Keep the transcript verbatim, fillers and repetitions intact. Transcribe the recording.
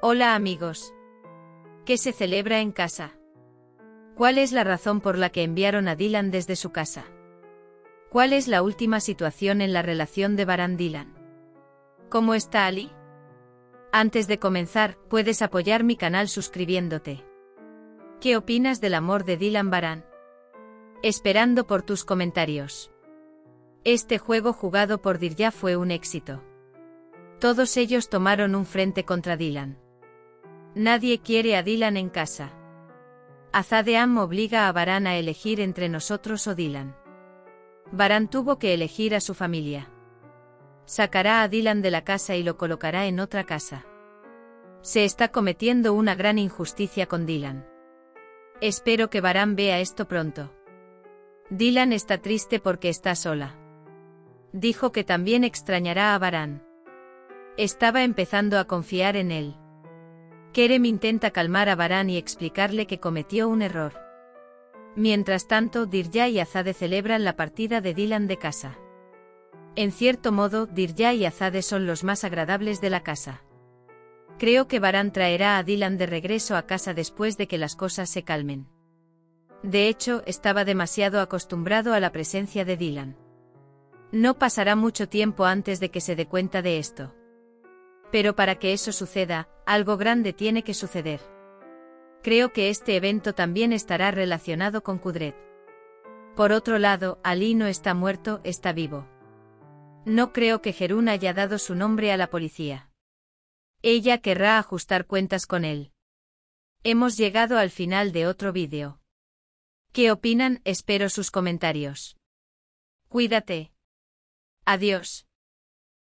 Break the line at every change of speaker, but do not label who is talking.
Hola amigos. ¿Qué se celebra en casa? ¿Cuál es la razón por la que enviaron a Dylan desde su casa? ¿Cuál es la última situación en la relación de Baran-Dylan? ¿Cómo está Ali? Antes de comenzar, puedes apoyar mi canal suscribiéndote. ¿Qué opinas del amor de Dylan Baran? Esperando por tus comentarios. Este juego jugado por Dirja fue un éxito. Todos ellos tomaron un frente contra Dylan. Nadie quiere a Dylan en casa. Azadeam obliga a Baran a elegir entre nosotros o Dylan. Baran tuvo que elegir a su familia. Sacará a Dylan de la casa y lo colocará en otra casa. Se está cometiendo una gran injusticia con Dylan. Espero que Baran vea esto pronto. Dylan está triste porque está sola. Dijo que también extrañará a Baran. Estaba empezando a confiar en él. Kerem intenta calmar a Baran y explicarle que cometió un error. Mientras tanto, Dirja y Azade celebran la partida de Dylan de casa. En cierto modo, Dirja y Azade son los más agradables de la casa. Creo que Baran traerá a Dylan de regreso a casa después de que las cosas se calmen. De hecho, estaba demasiado acostumbrado a la presencia de Dylan. No pasará mucho tiempo antes de que se dé cuenta de esto. Pero para que eso suceda, algo grande tiene que suceder. Creo que este evento también estará relacionado con Kudret. Por otro lado, Ali no está muerto, está vivo. No creo que Herún haya dado su nombre a la policía. Ella querrá ajustar cuentas con él. Hemos llegado al final de otro vídeo. ¿Qué opinan? Espero sus comentarios. Cuídate. Adiós.